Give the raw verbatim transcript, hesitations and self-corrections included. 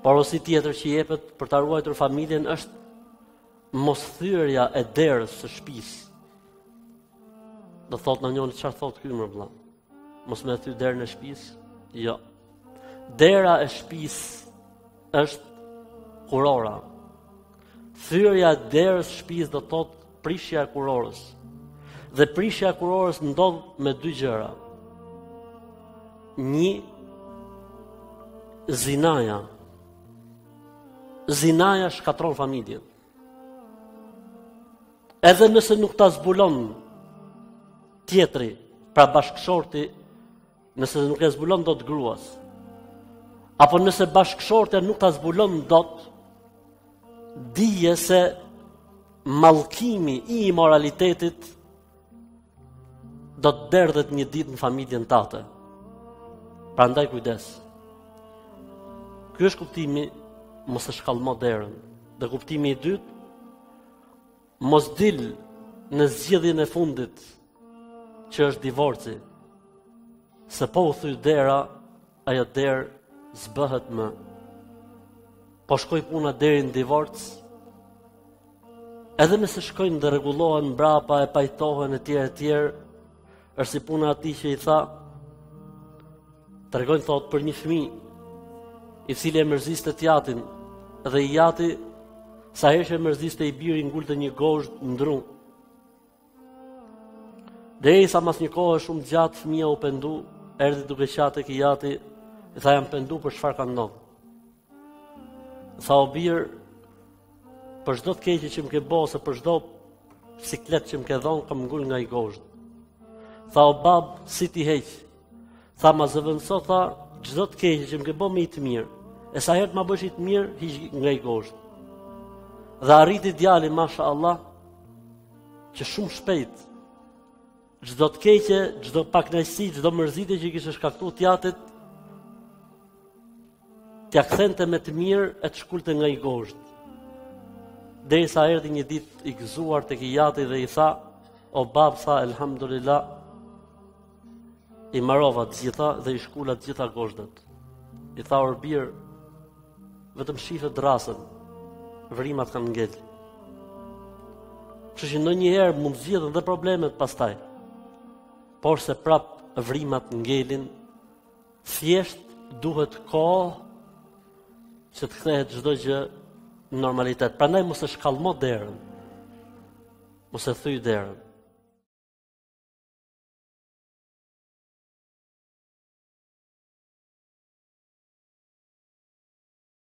Porosi tjetër që jepet për ta ruajtur familjen është mos thyrja e derës së shtëpisë. Do thot në njëri çfarë thot ky më vëlla? Mos më thyr derën e shtëpisë? Jo. Dera e shtëpisë është kurora. Thyrja e derës së shtëpisë do thot prishja e kurorës. Dhe prishja e kurorës ndodh me dy gjëra. Një, zinaja. Zinaja shkatron familjen. Edhe nëse nuk ta zbulon tjetri, pra bashkëshorti, nëse nuk e zbulon dot gruas, apo nëse bashkëshortja nuk ta zbulon dot, dije se mallkimi i imoralitetit do të derdhet një ditë në familjen tate. Prandaj kujdes. Ky është kuptimi mos e shkallmo derën. Dhe kuptimi i dytë, mos dil në zgjedhjen e fundit që është divorci. Se po u thyr dera, ajo derë zbëhet më. Po shkoj puna deri në divorc, edhe nëse shkojnë dhe rregullohen mbrapa, e pajtohen e tjerë e tjerë, është si puna atij që i tha, tregojnë thot për një fëmijë i cili e mërziste tjatin, dhe i jati sa herë që e mërziste i biri ngulte një gozhd ndru. Derisa mas një kohë shumë gjatë fëmia u pendu, erdhi duke qenë tek i jati, i tha jam pendu për çfarë ka ndodhur. Tha o bir, për çdo të keqe që më ke bërë, ose për çdo siklet që më ke dhënë, kam ngul nga i gozhd. Tha o bab, si ti heq? Tha ma zëvendëso, tha, çdo të keqe që më ke bërë me i të mirë. E sa herë të ma bësh i të mirë, hiq nga i gozhd. Dhe arriti djali, masha Allah, që shumë shpejt, çdo të keqe, çdo pakënaqësi, çdo mërzitje që kishte shkaktuar tjatit, t'ja kthente me të mirë e të shkulte nga i gozhd. Derisa erdhi një ditë i gëzuar tek i jati dhe i tha, o bab, tha, elhamdulillah, i marova të gjitha dhe i shkula të gjitha gozhdet. I tha o bir, vetëm shifet drasën, vrimat kanë ngel. Kështu që ndonjëherë mund zgjidhen dhe problemet pastaj. Por se prap vrimat ngelin, thjesht duhet kohë që të kthehet çdo gjë në normalitet. Prandaj mos e shkallmo derën. Mos e thyj derën.